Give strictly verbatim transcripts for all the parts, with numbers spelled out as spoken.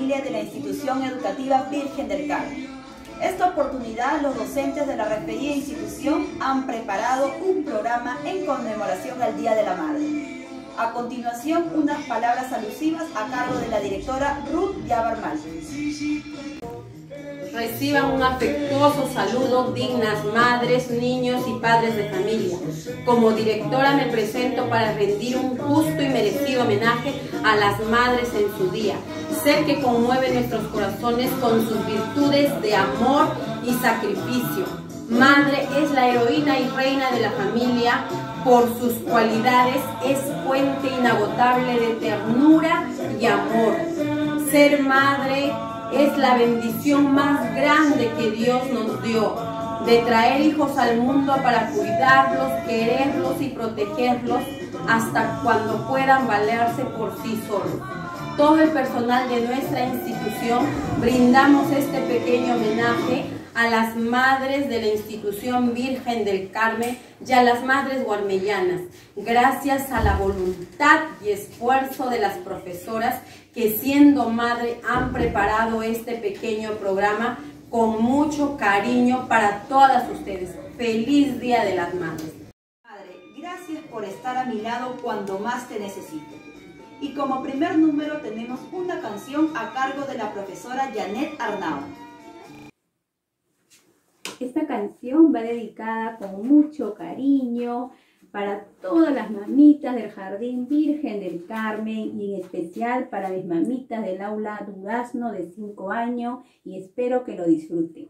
familia de la institución educativa Virgen del Carmen. Esta oportunidad, los docentes de la referida institución han preparado un programa en conmemoración al Día de la Madre. A continuación, unas palabras alusivas a cargo de la directora Ruth Yabarmal. Reciban un afectuoso saludo, dignas madres, niños y padres de familia. Como directora me presento para rendir un justo y merecido homenaje a las madres en su día. Sé que conmueve nuestros corazones con sus virtudes de amor y sacrificio. Madre es la heroína y reina de la familia. Por sus cualidades es fuente inagotable de ternura y amor. Ser madre es la bendición más grande que Dios nos dio, de traer hijos al mundo para cuidarlos, quererlos y protegerlos hasta cuando puedan valerse por sí solos. Todo el personal de nuestra institución brindamos este pequeño homenaje a las madres de la institución Virgen del Carmen y a las madres guarmellanas, gracias a la voluntad y esfuerzo de las profesoras que siendo madre han preparado este pequeño programa con mucho cariño para todas ustedes. ¡Feliz Día de las Madres! Madre, gracias por estar a mi lado cuando más te necesito. Y como primer número tenemos una canción a cargo de la profesora Janet Arnau. Esta canción va dedicada con mucho cariño para todas las mamitas del Jardín Virgen del Carmen y en especial para mis mamitas del aula Durazno de cinco años y espero que lo disfruten.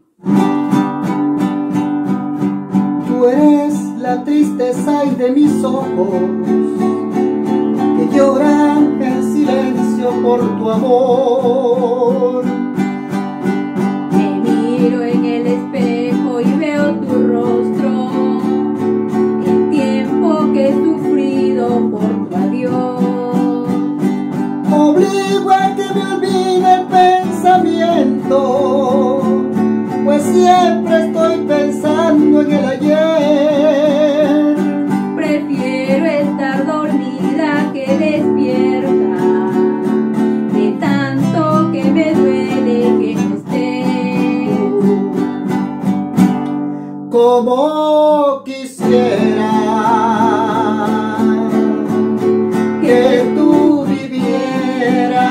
Tú eres la tristeza y de mis ojos que lloran en silencio por tu amor. Me miro en el espejo y veo tu rostro, el tiempo que he sufrido por tu adiós. Obligo a que me olvide el pensamiento, pues siempre estoy pensando en el ayer. Prefiero estar dormida que despierta, de tanto que me duele que no estés. Como quisiera que tú vivieras,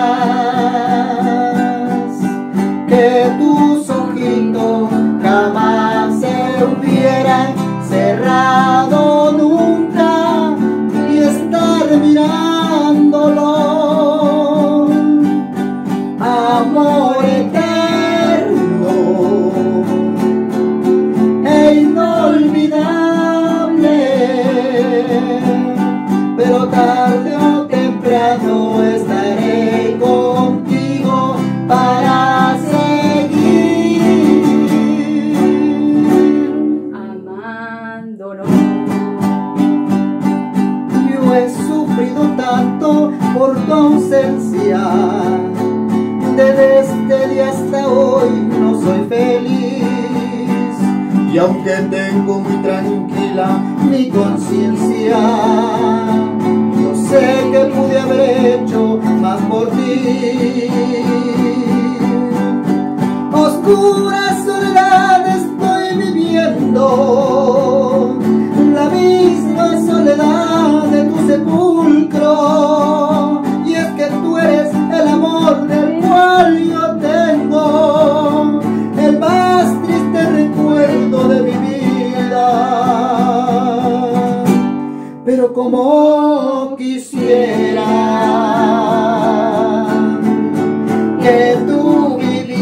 que tus ojitos jamás se hubieran cerrado nunca y estar mirándolo. Amor eterno e inolvidable, pero tarde o temprano estaré contigo para seguir amándonos. Yo he sufrido tanto por tu ausencia, desde este día hasta hoy no soy feliz, y aunque tengo muy tranquila mi conciencia, yo sé que pude haber hecho más por ti. Oscura soledad estoy viviendo, la misma soledad de tu sepulcro, y es que tú eres el amor del cual yo tengo el más triste recuerdo de mi vida. Pero como quisiera que tú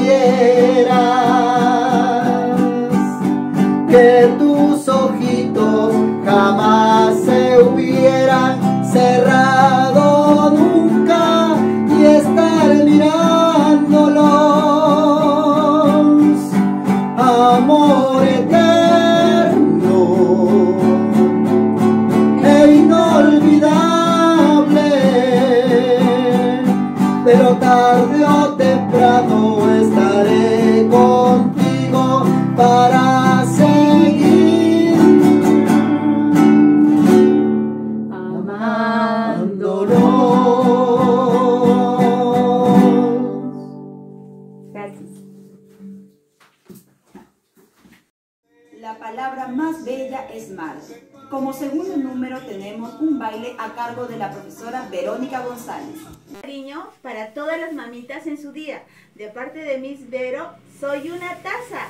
vivieras, que tus ojitos jamás se hubieran cerrado nunca y estar mirándolos. Amor eterno e inolvidable, pero tarde o temprano estaré contigo para seguir amándonos. La palabra más bella es madre. Como segundo número tenemos un baile a cargo de la profesora Verónica González. Cariño para todas las mamitas en su día. De parte de Miss Vero, soy una taza.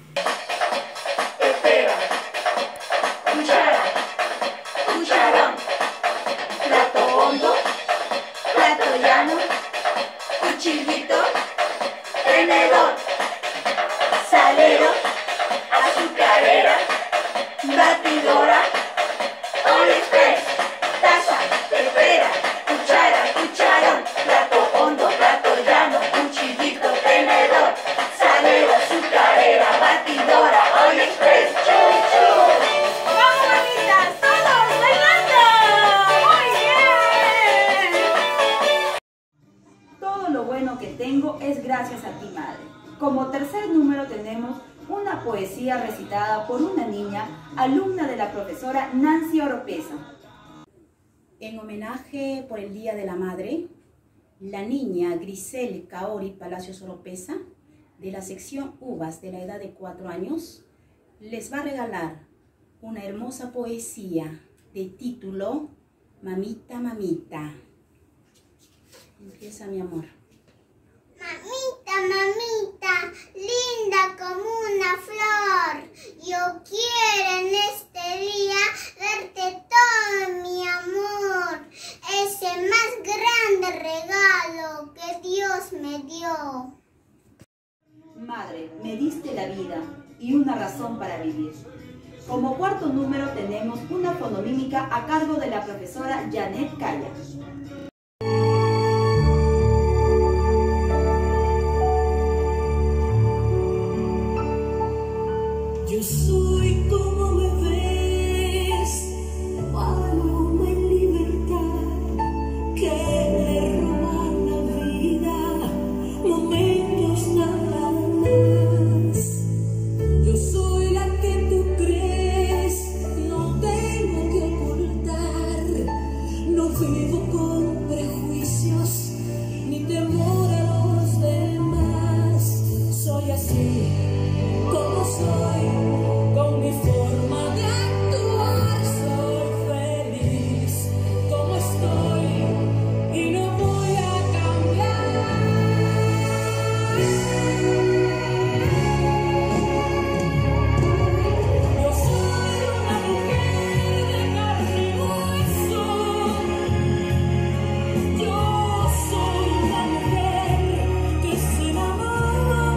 Pepera, cuchara, cucharón, plato hondo, plato llano, cuchillito, tenedor, salero, azucarera, batidora, All Express, taza, pepera, cuchara, cucharón, plato hondo, plato llano, cuchillito, tenedor, salero, azucarera, batidora, All Express, chu, chu. ¡Vamos, mamitas! ¡Todos bailando! ¡Muy bien! Todo lo bueno que tengo es gracias a ti, madre. Como tercer número tenemos una poesía recitada por una niña, alumna de la profesora Nancy Oropesa. En homenaje por el Día de la Madre, la niña Grisel Kaori Palacios Oropesa, de la sección Uvas de la edad de cuatro años, les va a regalar una hermosa poesía de título Mamita, Mamita. Empieza, mi amor. Mamita, mamita, linda como una flor, yo quiero en este día darte todo mi amor, ese más grande regalo que Dios me dio. Madre, me diste la vida y una razón para vivir. Como cuarto número tenemos una fonomímica a cargo de la profesora Janet Calla. Yo soy como me ves, paloma en libertad, que le roban la vida, momentos nada más. Yo soy la que tú crees, no tengo que ocultar, no vivo con prejuicios, ni temor a los demás. Soy así como soy. Con mi forma de actuar soy feliz como estoy y no voy a cambiar. Yo soy una mujer de carne y hueso. Yo soy una mujer que se enamora.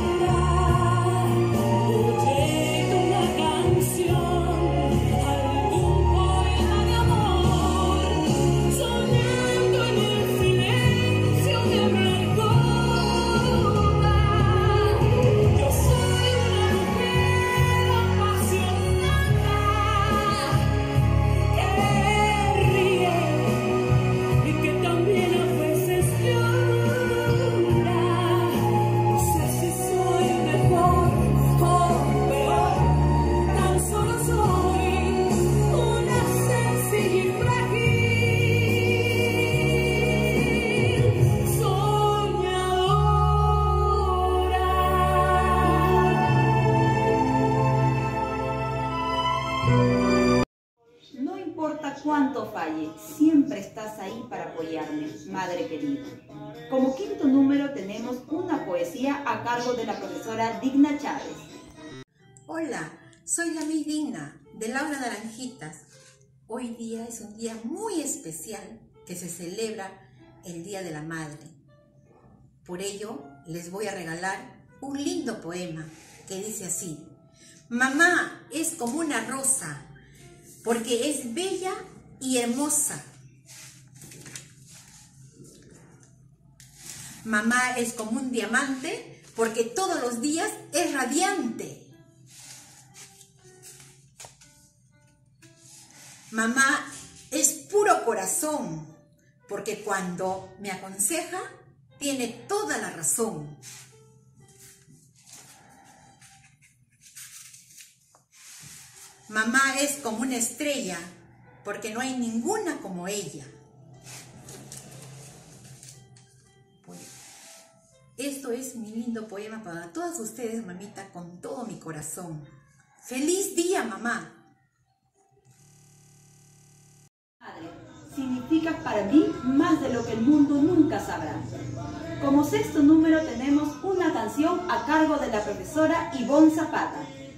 No importa cuánto falle, siempre estás ahí para apoyarme, madre querida. Como quinto número tenemos una poesía a cargo de la profesora Digna Chávez. Hola, soy la Miss Digna, del aula Naranjitas. Hoy día es un día muy especial que se celebra el Día de la Madre. Por ello, les voy a regalar un lindo poema que dice así: Mamá es como una rosa, porque es bella y hermosa. Mamá es como un diamante, porque todos los días es radiante. Mamá es puro corazón, porque cuando me aconseja, tiene toda la razón. Mamá es como una estrella, porque no hay ninguna como ella. Pues, esto es mi lindo poema para todas ustedes, mamita, con todo mi corazón. ¡Feliz día, mamá! Madre, significas para mí más de lo que el mundo nunca sabrá. Como sexto número tenemos una canción a cargo de la profesora Ivonne Zapata.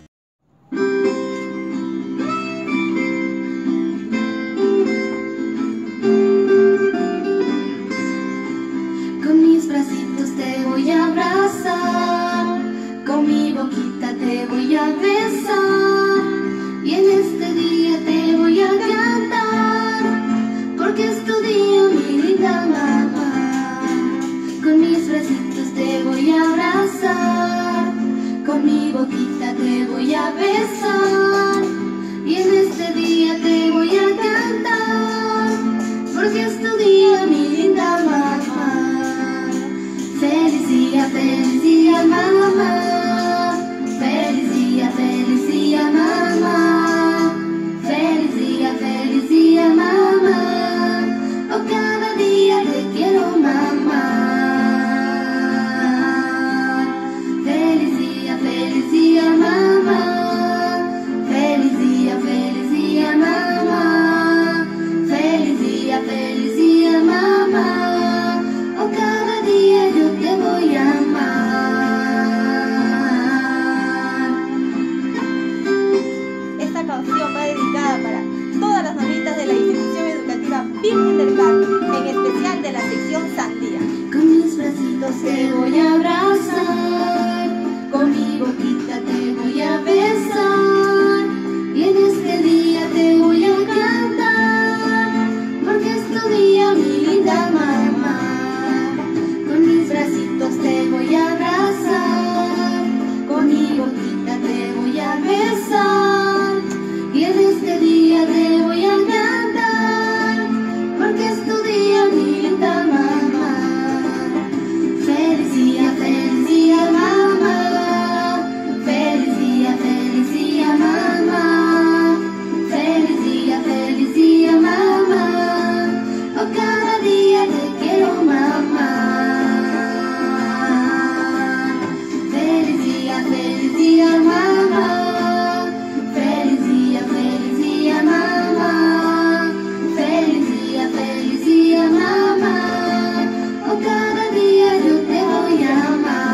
Con mis bracitos te voy a abrazar, con mi boquita te voy a besar, y en este día te voy a cantar, porque es tu día, mi linda mamá. Con mis bracitos te voy a abrazar, con mi boquita te voy a besar, y en este día te voy a cantar, porque es tu día, mi linda mamá. Feliz día, feliz día, mamá. Feliz día, feliz día, mamá. Feliz día, feliz día, mamá. Oh, cada día te quiero, mamá. Feliz día, feliz día, mamá. Feliz día, feliz día, mamá. Feliz día, feliz día, mamá. Oh, cada día yo te voy a amar. Esta canción va dedicada para todas las mamitas de la institución educativa Virgen del Carmen, en especial de la sección Sandía. Con mis bracitos te voy a abrazar, con mi boquita te voy a besar, y en este día te voy a cantar, porque es tu día, mi linda mamá. Con mis bracitos te voy a abrazar, con mi boquita te voy a besar, y en este día te voy a cantar, porque es tu día, mi linda mamá. Feliz día, feliz día, mamá. Feliz día, feliz día, mamá. Feliz día, feliz día, mamá. Oh, cada día te quiero, mamá. Feliz día, feliz día, mamá. Feliz día, feliz día, mamá. Feliz día, feliz día, mamá. Oh, cada día yo te voy a amar.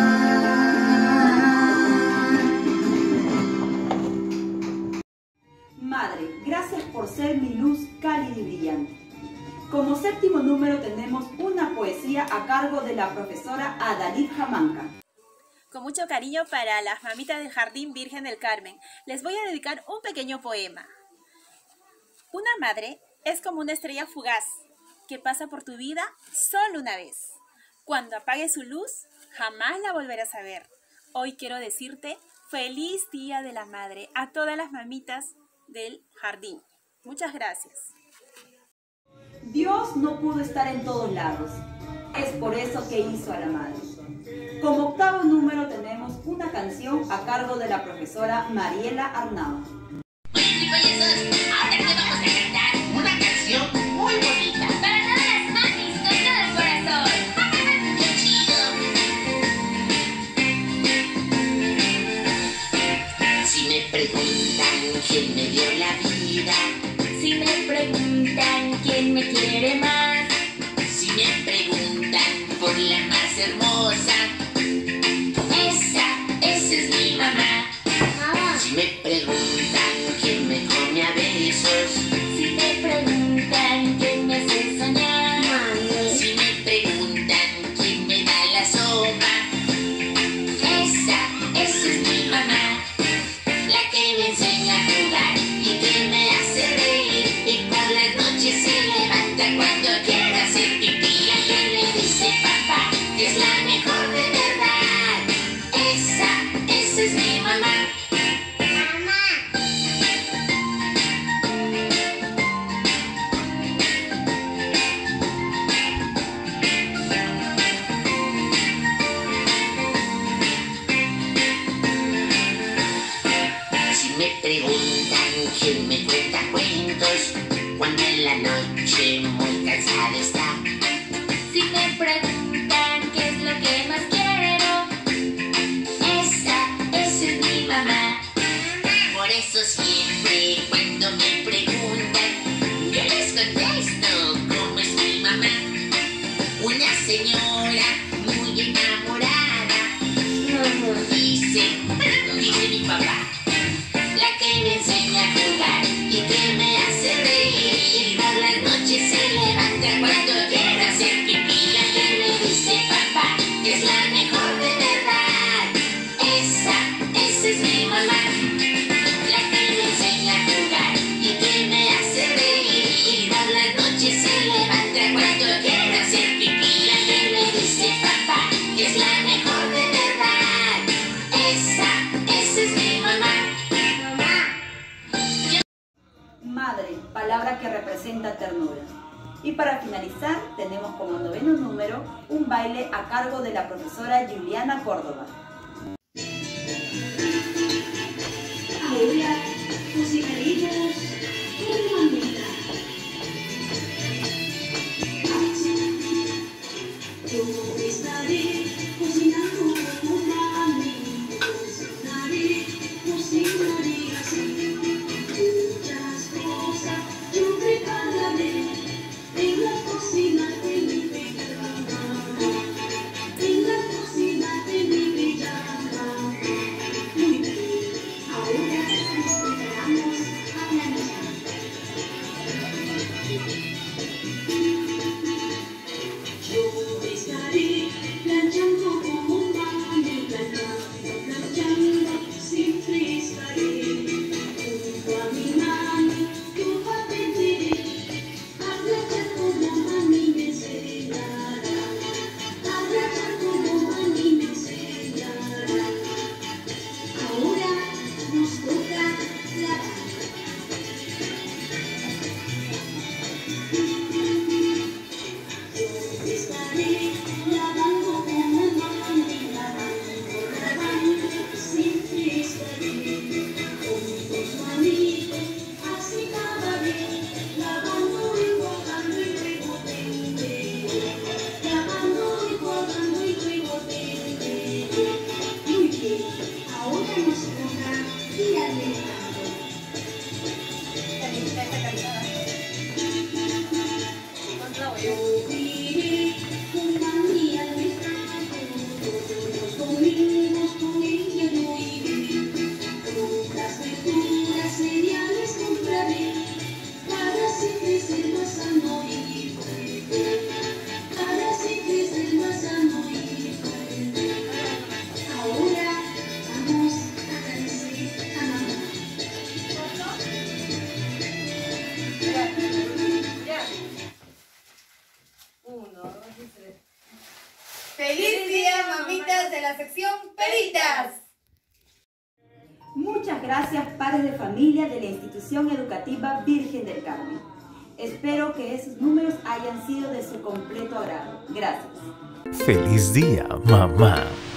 Madre, gracias por ser mi luz cálida y brillante. Como séptimo número tenemos una poesía a cargo de la profesora Adalid Jamanca. Con mucho cariño para las mamitas del Jardín Virgen del Carmen, les voy a dedicar un pequeño poema. Una madre es como una estrella fugaz que pasa por tu vida solo una vez. Cuando apague su luz, jamás la volverás a ver. Hoy quiero decirte feliz Día de la Madre a todas las mamitas del jardín. Muchas gracias. Dios no pudo estar en todos lados. Es por eso que hizo a la madre. Como octavo número tenemos una canción a cargo de la profesora Mariela Arnau. Ahora te vamos a cantar una canción muy bonita para todas las mamis con todo el corazón. ¡Qué chido! Si me preguntan quién me dio la vida, si me preguntan quién me quiere más, si me preguntan por la más hermosa, esa, esa es mi mamá. Si me preguntan quién me come a besos, si me preguntan quién me hace soñar, si me preguntan quién me da la sopa, esa, esa es mi mamá. La que me enseña a jugar y que me hace reír, y por las noches se levanta cuando quiere hacer pipí, a quien le dice papá, que es la mejor de verdad. Esa, esa es mi mamá. Si me preguntan quién me cuenta cuentos cuando en la noche muy cansada está, si me preguntan qué es lo que más quiero, esa, esa es mi mamá. eso siempre cuando me preguntan, yo les contesto cómo es mi mamá. Una señora muy enamorada, dice, dice mi papá, la que me enseña a jugar y que me hace reír. Por las noches se levanta cuando quiere hacer pipí, la que me dice papá, que es la mejor de verdad. Esa, esa es mi mamá, la que me enseña a jugar y que me hace reír. Por las noches se levanta cuando quiere hacer pipí, la que me dice papá, que es la mejor de verdad. Esa, esa es mi mamá. Madre, palabra que representa ternura. Y para finalizar, tenemos como noveno número un baile a cargo de la profesora Juliana Córdoba. Ahora cocinaremos una mamita. Yo estaré cocinando como mami, cocinaré, cocinaré así. Muchas cosas yo prepararé en la cocina de mi bella mamá, en la cocina de mi bella mamá. Muy bien, ahora nos preparamos a planchar. Yo estaré planchando como mami, planchando, planchando, siempre estaré junto a mi mami. Yo aprenderé a planchar como mami me enseñará, a planchar como mami me enseñará. Ahora nos toca lavar. Yo estaré lavando como mami, lavando, lavando, siempre estaré junto a mami, así lavaré, lavando y guardando y luego tenderé, lavando y guardando y luego tenderé. Muy bien, ahora nos toca ir al mercado. Yo iré con mami al mercado, todos los domingos con ella yo iré. Frutas, verduras, cereales compraré, para así crecer más sano y fuerte, para así crecer más sano y fuerte. Ahora vamos a agradecer a mamá. ¡Feliz día, mamitas de la sección Peritas! Muchas gracias, padres de familia de la Institución Educativa Virgen del Carmen. Espero que esos números hayan sido de su completo agrado. Gracias. ¡Feliz día, mamá!